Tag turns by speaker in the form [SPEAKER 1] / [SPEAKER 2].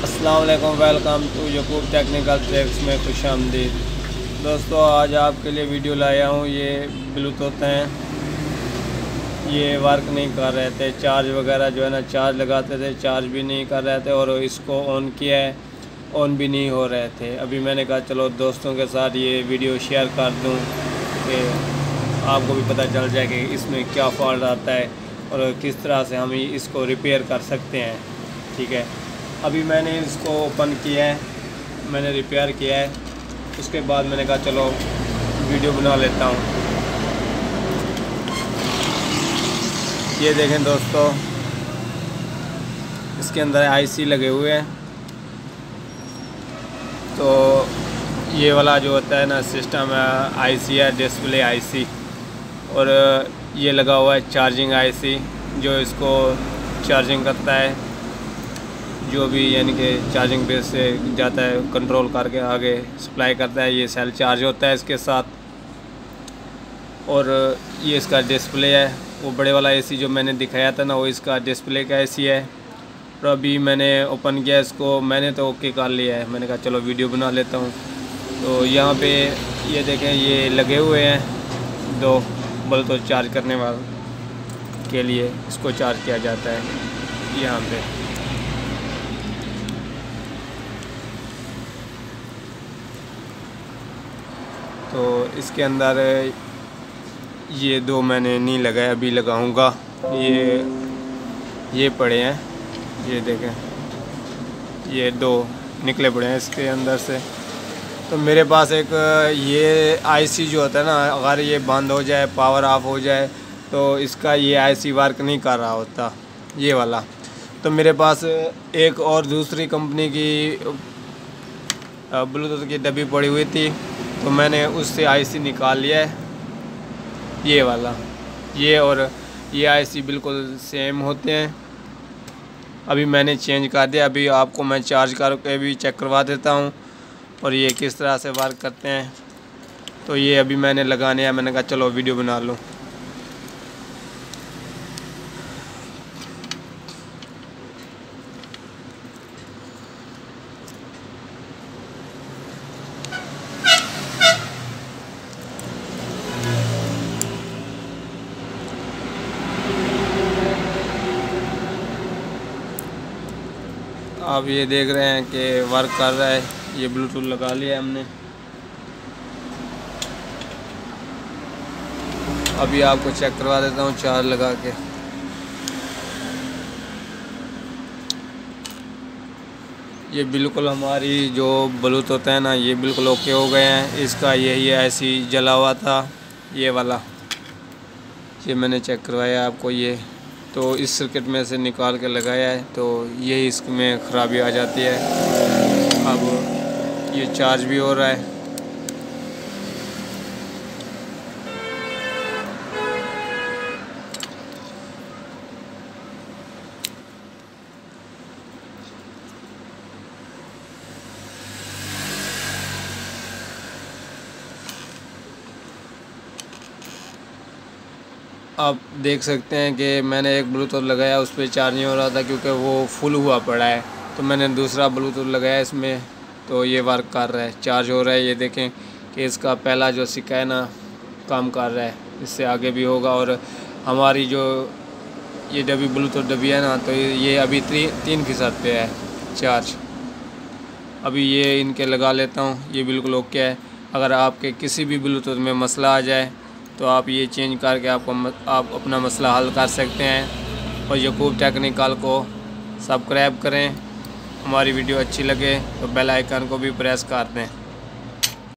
[SPEAKER 1] अस्सलाम वालेकुम, welcome to Yakub technical tricks में खुशामदीद। दोस्तों, आज आपके लिए वीडियो लाया हूँ। ये ब्लूटूथ हैं, ये वर्क नहीं कर रहे थे। चार्ज वगैरह जो है ना, चार्ज लगाते थे, चार्ज भी नहीं कर रहे थे, और इसको ऑन किया है, ऑन भी नहीं हो रहे थे। अभी मैंने कहा चलो दोस्तों के साथ ये वीडियो शेयर कर दूँ कि आपको भी पता चल जाए कि इसमें क्या फॉल्ट आता है और किस तरह से हम इसको रिपेयर कर सकते हैं। ठीक है, अभी मैंने इसको ओपन किया है, मैंने रिपेयर किया है। उसके बाद मैंने कहा चलो वीडियो बना लेता हूँ। ये देखें दोस्तों, इसके अंदर आईसी लगे हुए हैं। तो ये वाला जो होता है ना सिस्टम है, आईसी है, डिस्प्ले आईसी, और ये लगा हुआ है चार्जिंग आईसी, जो इसको चार्जिंग करता है। जो भी यानी कि चार्जिंग बेस से जाता है, कंट्रोल करके आगे सप्लाई करता है। ये सेल चार्ज होता है इसके साथ। और ये इसका डिस्प्ले है, वो बड़े वाला एसी जो मैंने दिखाया था ना, वो इसका डिस्प्ले का एसी है। तो अभी मैंने ओपन किया इसको, मैंने तो ओके कर लिया है। मैंने कहा चलो वीडियो बना लेता हूँ। तो यहाँ पे ये देखें, ये लगे हुए हैं दो ब्लूटूथ चार्ज करने वाले के लिए, इसको चार्ज किया जाता है यहाँ पे। तो इसके अंदर ये दो मैंने नहीं लगाया, अभी लगाऊंगा। ये पड़े हैं, ये देखें, ये दो निकले पड़े हैं इसके अंदर से। तो मेरे पास एक ये आईसी जो होता है ना, अगर ये बंद हो जाए, पावर ऑफ हो जाए, तो इसका ये आईसी वर्क नहीं कर रहा होता, ये वाला। तो मेरे पास एक और दूसरी कंपनी की ब्लूटूथ की डब्बी पड़ी हुई थी, तो मैंने उससे आईसी निकाल लिया है, ये वाला। ये और ये आईसी बिल्कुल सेम होते हैं। अभी मैंने चेंज कर दिया। अभी आपको मैं चार्ज करके भी चेक करवा देता हूँ और ये किस तरह से वर्क करते हैं। तो ये अभी मैंने लगाने हैं, मैंने कहा चलो वीडियो बना लूँ। आप ये देख रहे हैं कि वर्क कर रहा है। ये ब्लूटूथ लगा लिया है हमने। अभी आपको चेक करवा देता हूँ चार्ज लगा के। ये बिल्कुल हमारी जो ब्लूटूथ है ना, ये बिल्कुल ओके हो गए हैं। इसका यही ऐसी जला हुआ था, ये वाला, ये मैंने चेक करवाया आपको। ये तो इस सर्किट में से निकाल के लगाया है, तो यही इसमें ख़राबी आ जाती है। अब ये चार्ज भी हो रहा है। आप देख सकते हैं कि मैंने एक ब्लूटूथ लगाया, उस पर चार्ज नहीं हो रहा था क्योंकि वो फुल हुआ पड़ा है। तो मैंने दूसरा ब्लूटूथ लगाया इसमें, तो ये वर्क कर रहा है, चार्ज हो रहा है। ये देखें कि इसका पहला जो सिक्का है ना, काम कर रहा है। इससे आगे भी होगा। और हमारी जो ये डब्बी ब्लूटूथ डब्बी है ना, तो ये अभी 3% पे है चार्ज। अभी ये इनके लगा लेता हूँ, ये बिल्कुल ओके है। अगर आपके किसी भी ब्लूटूथ में मसला आ जाए तो आप ये चेंज करके आप अपना मसला हल कर सकते हैं। और यकूब टेक्निकल को सब्सक्राइब करें। हमारी वीडियो अच्छी लगे तो बेल आइकन को भी प्रेस कर दें।